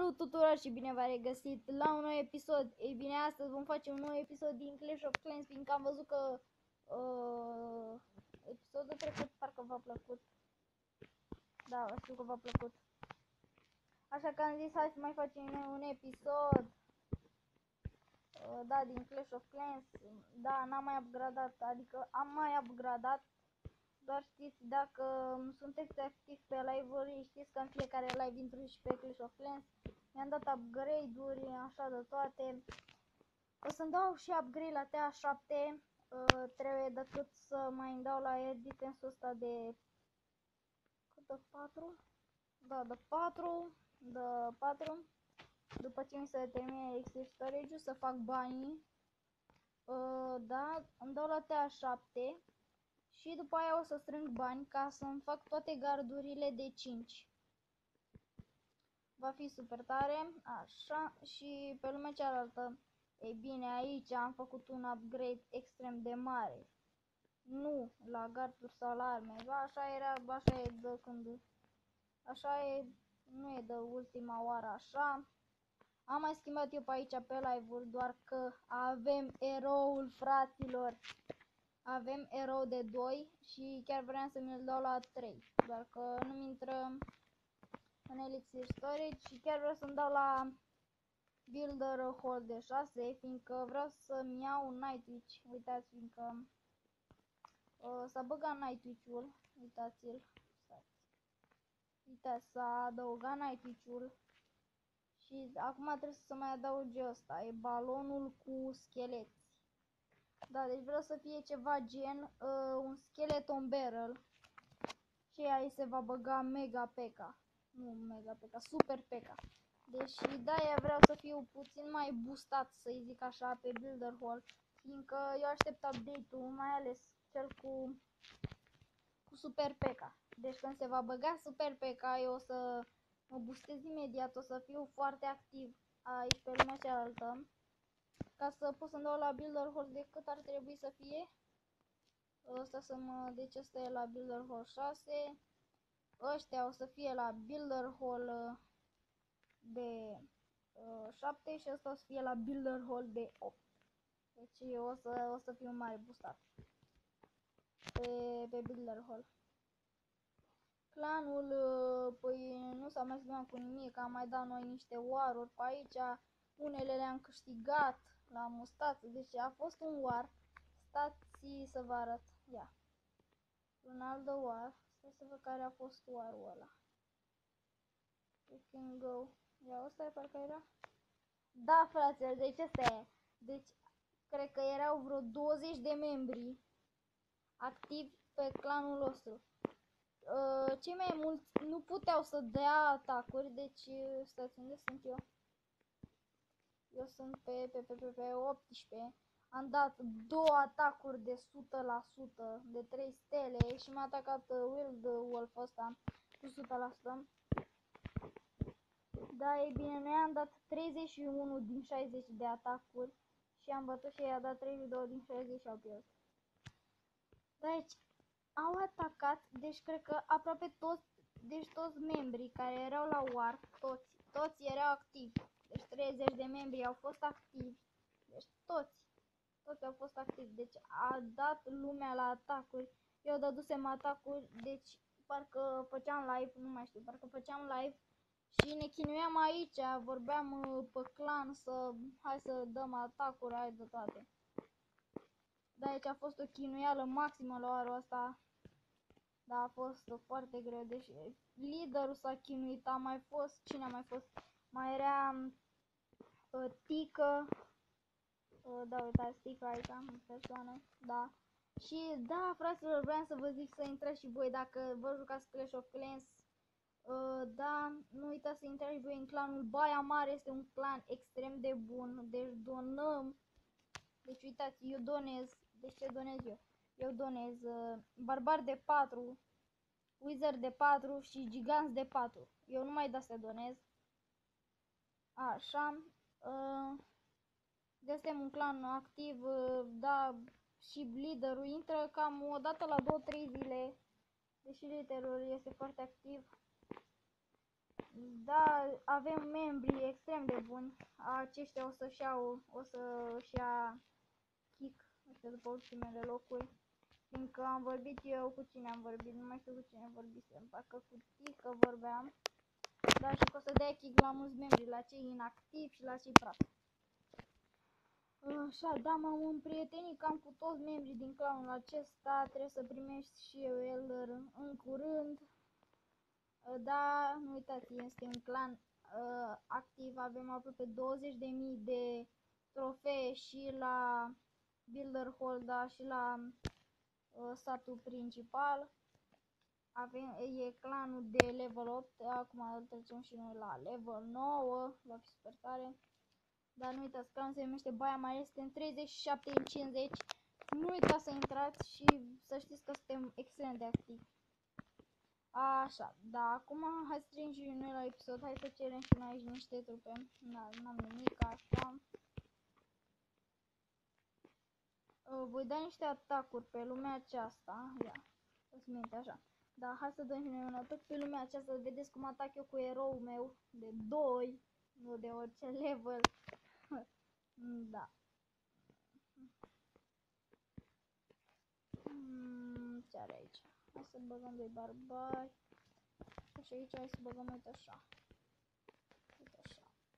Salut tuturor și bine v-am regăsit la un nou episod. Ei bine, astăzi vom face un nou episod din Clash of Clans, fiindcă am văzut că episodul trecut parcă v-a plăcut. Da, știu că v-a plăcut. Așa că am zis hai să mai facem un episod. Da, din Clash of Clans. Da, n-am mai upgradat, adică am mai upgradat. Doar știți, dacă sunteți activi pe live-uri, știți că în fiecare live intru și pe Clash of Clans. Mi-am dat upgrade-uri, așa de toate. O să-mi dau și upgrade la TA7. Trebuie decât să mai îmi dau la air defense-ul ăsta de... cât de 4? Da, de 4. De 4. După ce mi se termine extra storage-ul, să fac banii. Da, îmi dau la TA7. Și după aia o să strâng bani ca să-mi fac toate gardurile de 5. Va fi super tare, așa, și pe lumea cealaltă. Ei bine, aici am făcut un upgrade extrem de mare. Nu la garduri sau la arme, așa era, așa e de când, așa e, nu e de ultima oară așa. Am mai schimbat eu pe aici pe live-uri, doar că avem eroul, fraților. Avem erou de 2 și chiar vreau să mi-l dau la 3, doar că nu-mi intră în elixir storage și chiar vreau să-mi dau la builder hall de 6, fiindcă vreau să-mi iau un Nightwitch. Uitați, fiindcă s-a băgat Nightwitch-ul, uitați-l, uitați, s-a adăugat Nightwitch-ul și acum trebuie să mai adauge ăsta, e balonul cu scheleți. Da, deci vreau să fie ceva gen un skeleton barrel și aici se va băga mega P.E.K.K.A. Nu mega P.E.K.K.A, super P.E.K.K.A. Deci de-aia vreau să fiu puțin mai boostat, să-i zic așa, pe Builder Hall, fiindcă eu aștept update-ul, mai ales cel cu super P.E.K.K.A. Deci când se va băga super P.E.K.K.A, eu o să mă boostez imediat, o să fiu foarte activ aici pe lumea cealaltă. Ca să pot să-mi dau la Builder Hall de cât ar trebui să fie. Ăsta să mă... Deci ăsta e la Builder Hall 6. Ăștia o să fie la Builder Hall de 7 și ăsta o să fie la Builder Hall de 8. Deci o să fiu mai boostat pe Builder Hall. Clanul, păi nu s-a mai schimbat cu nimic, am mai dat noi niște war-uri pe aici. Unele le-am câștigat la mustață, deci a fost un war. Stați să vă arăt. Ia. Ronaldo war. Stai să văd care a fost war-ul ăla. You can go. Ia, ăsta e parcă era? Da, fraților, deci ăsta e. Deci, cred că erau vreo 20 de membri activi pe clanul nostru. Cei mai mulți nu puteau să dea atacuri, deci, stați, unde sunt eu? Eu sunt pe 18. Am dat 2 atacuri de 100%, de 3 stele și m-a atacat Wild Wolf ăsta cu 100%. Da, e bine, noi am dat 31 din 60 de atacuri și am bătut și ei a dat 32 din 60 și au pierdut. Deci, au atacat, deci cred că aproape toți, deci toți membrii care erau la war, toți erau activi. Deci 30 de membri au fost activi, deci toți au fost activi, deci a dat lumea la atacuri. Eu dădusem atacuri, deci parcă făceam live, nu mai știu, parcă făceam live și ne chinuiam aici, vorbeam pe clan să, hai să dăm atacuri, hai de toate. Da, aici a fost o chinuială maximă la oară asta. Da, a fost foarte greu, deci liderul s-a chinuit, a mai fost, cine a mai fost? Mai era Tică. Da, uitați, Tică aici, în persoană, da. Și da, fraților, vreau să vă zic să intrați și voi dacă vă jucați Clash of Clans. Da, nu uitați să intrați voi în clanul Baia Mare, este un clan extrem de bun, deci donăm. Deci uitați, eu donez, deci ce donez eu? Eu donez barbar de 4, wizard de 4 și giganți de 4. Eu nu mai da să donez. Așa. Deci suntem un clan activ, da, și liderul intră cam o dată la 2-3 zile. Deși liderul este foarte activ. Da, avem membri extrem de buni. Aceștia o să-și ia kick, astea după ultimele locuri. Fiindcă am vorbit eu cu cine am vorbit, nu mai știu cu cine vorbisem, parcă cu Tică vorbeam. Dar și că o să dea kick la mulți membri, la cei inactivi și la cei praf. Așa, da, m-am împrietenit cam cu toți membrii din clanul acesta, trebuie să primești și eu el în curând. Da, nu uitați, este un clan activ, avem aproape 20.000 de trofee și la Builder Hall, da, și la satul principal. E clanul de level 8, acum trecem și noi la level 9, va fi super tare. Dar nu uitați, clanul se numește Baia Mare, este în 37 în 50. Nu uitați să intrați și să știți că suntem extrem de activi. Așa, da, acum hai să trecem și noi la episod, hai să cerem și noi aici niște trupe. N-am nimic, așa. Voi da niște atacuri pe lumea aceasta, ia, o-ți minte așa. Da, hai să dăm și noi un atac pe lumea aceasta, vedeți cum atac eu cu eroul meu de 2, nu de orice level. Da. Ce are aici? Hai să băgăm 2 barbari. Și aici hai să băgăm, uite așa. Uite așa.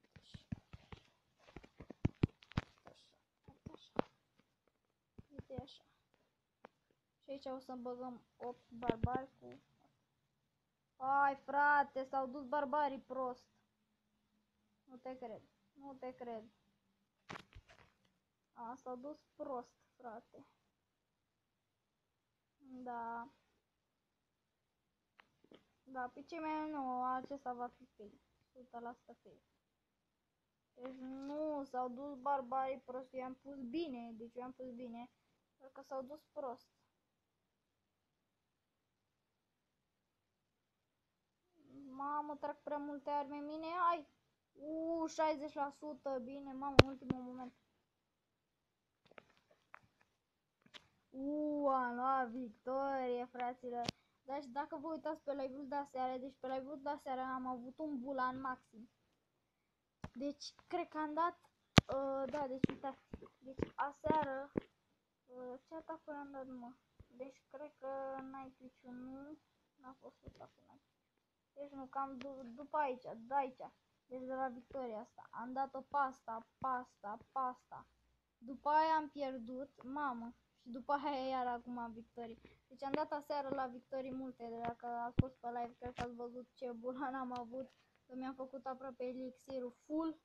Uite așa. Uite așa. Și aici o să băgăm 8 barbari cu... Ai, frate, s-au dus barbarii prost. Nu te cred. Nu te cred. S-au dus prost, frate. Da. Da, pe cei mai nu, acesta va fi fail. 100% fail. Deci nu, s-au dus barbarii prost, eu am pus bine, deci eu am pus bine, doar că s-au dus prost. Mamă, trag prea multe arme în mine, ai! 60%, bine, mamă, în ultimul moment. Am luat victorie, fraților. Dar și dacă vă uitați pe live-ul de aseară, deci pe live-ul de aseară am avut un bulan maxim. Deci, cred că am dat, da, deci uitați, deci aseară, ce atacuri am dat, mă? Deci, cred că Night Witch-ul nu, n-a fost atacul Night Witch. Deci nu, cam după aici, de aici, deci de la victoria asta. Am dat-o pasta. După aia am pierdut, mamă, și după aia iar acum am victorii. Deci am dat aseară la victorii multe, dacă ați fost pe live, cred că ați văzut ce bulan am avut. Mi-am făcut aproape elixirul full.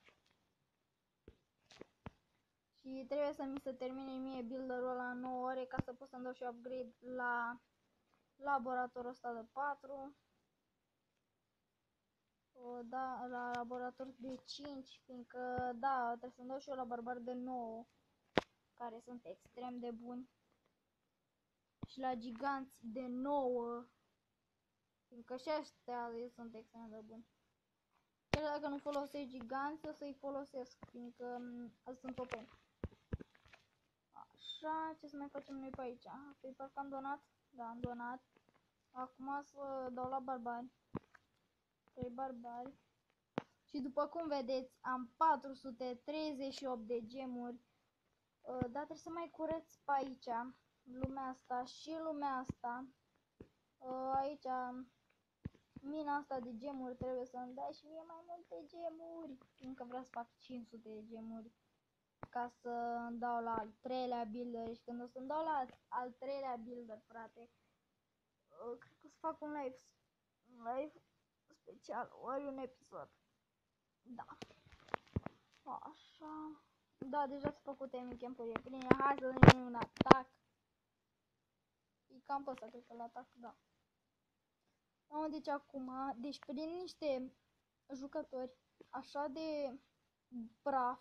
Și trebuie să mi se termine mie builderul ăla în 9 ore ca să pot să-mi dau și upgrade la laboratorul ăsta de 4. Da, la laborator de 5, fiindcă, da, trebuie să-mi dau și eu la barbar de 9, care sunt extrem de buni. Și la giganți de 9, fiindcă și ăștia sunt extrem de buni. Chiar dacă nu folosesc giganți, o să-i folosesc, fiindcă sunt OP. Așa, ce să mai facem noi pe aici? Păi parcă am donat? Da, am donat. Acum să dau la barbari. 3 barbari. Și după cum vedeți, am 438 de gemuri. Dar trebuie să mai curăț pe aici lumea asta și lumea asta. Aici mina asta de gemuri trebuie să-mi dai și mie mai multe gemuri. Încă vreau să fac 500 de gemuri ca să îmi dau la al treilea builder. Și când o să-mi dau la al treilea builder, frate, cred că o să fac un live special, ori un episod. Da. Așa. Da, deja s-a făcut Emi Campurie pline. Hai să dăm un atac. E cam pe ăsta, cred că l-atac, da. Deci acum, deci prin niște jucători așa de praf,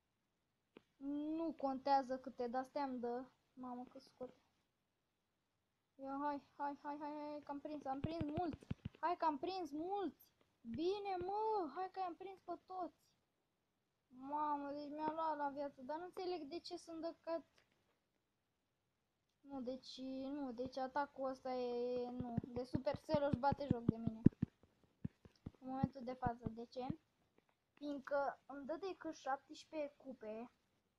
nu contează câte, dar stai-mi dă. Mamă, că scot. Ia, hai, că am prins mulți. Hai că am prins mulți. Bine, mă, hai că am prins pe toți. Mamă, deci mi-a luat la viață, dar nu înțeleg de ce sunt dăcat. Nu, deci atacul ăsta e, nu, de Supercell își bate joc de mine. în momentul de față. De ce? Fiindcă îmi dă decât 17 cupe.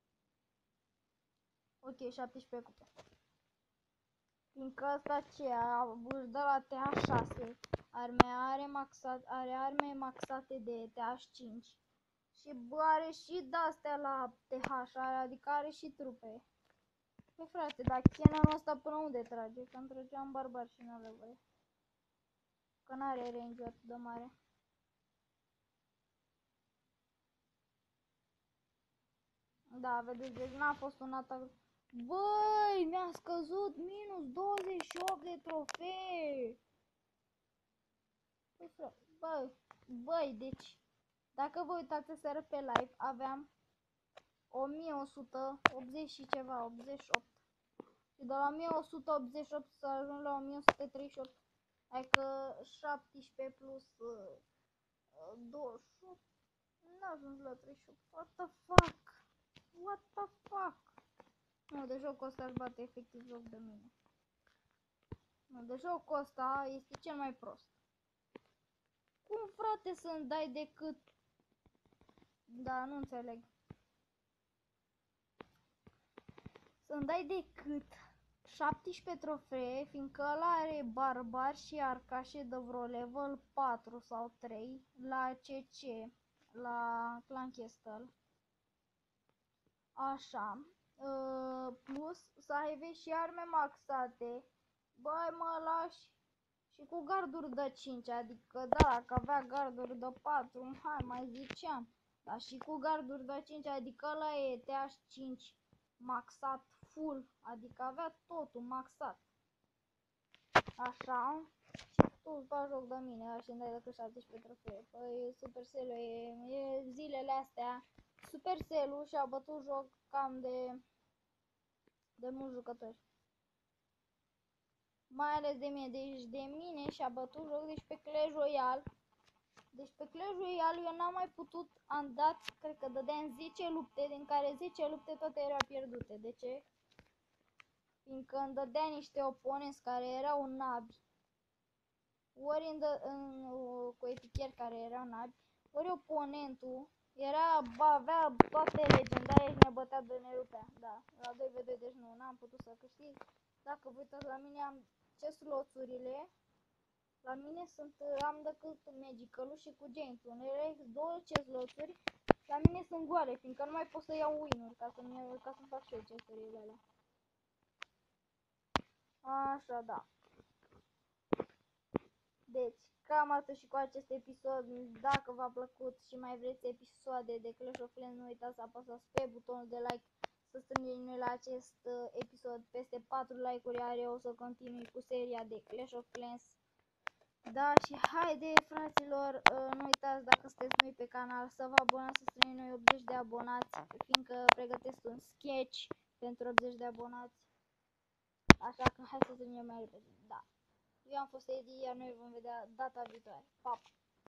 Ok, 17 cupe. Fiindcă asta ce își dă la TH6. Are arme maxate de TH5. Și bă, are și de-astea la TH, adică are și trupe. Păi frate, dar Cannonul ăsta până unde trage? Că îmi trăgeam barbar și nu le voi. Că n-are range atât de mare. Da, vedeți, deci n-a fost un atac. Băi, mi-a scăzut minus 28 de trofee. Băi, deci, dacă vă uitați seară pe live, aveam 1180 și ceva, 88. Și de la 1188 să ajung la 1138. Adică 17 plus 28. N-a ajuns la 38. What the fuck? What the fuck? Nu, de jocul ăsta își bate efectiv joc de mine. Nu, de jocul ăsta este cel mai prost. Cum frate să-mi dai decât... Da, nu înțeleg. Să-mi dai decât 17 trofee, fiindcă ăla are barbar și arcașe de vreo level 4 sau 3 la CC, la Clan Castle. Așa. Plus să aibă și arme maxate. Băi, mă lași. Și cu garduri de 5, adică da, dacă avea garduri de 4, hai, mai ziceam. Dar și cu garduri de 5, adică ăla e TH5 maxat full, adică avea totul maxat. Așa. Și tu îți bagi joc de mine, așa îmi dai decât 17 trofee. Păi Supercell-ul e zilele astea. Supercell-ul și-a bătut joc cam de mulți jucători. Mai ales de mine, deci de mine și-a bătut joc, deci pe Clash Royale. Deci pe Clash Royale eu n-am mai putut, am dat, cred că dădeam 10 lupte, din care 10 lupte toate erau pierdute. De ce? Fiindcă îmi dădea niște oponenți care erau nabi. Ori cu eticheri care erau nabi, ori oponentul avea toate legendare și ne bătea de ne rupea. Da, la 2v2, deci nu, n-am putut să câștig. Dacă vă uitați la mine, am chest-loțurile. La mine am decât Magical-ul și cu James. Unele două chest-loțuri, la mine sunt goale, fiindcă nu mai pot să iau win-uri ca să-mi fac și eu chest-urile alea. Așa, da. Deci, cam atât și cu acest episod. Dacă v-a plăcut și mai vreți episoade de Clash of Clans, nu uitați să apăsați pe butonul de like, să strângem noi la acest episod peste 4 like-uri, iar eu o să continui cu seria de Clash of Clans. Da, și haide, fraților, nu uitați, dacă sunteți noi pe canal, să vă abonați, să strângem noi 80 de abonați, fiindcă pregătesc un sketch pentru 80 de abonați. Așa că hai să strângem mai repede, da. Eu am fost Edi, iar noi vom vedea data viitoare. Pa!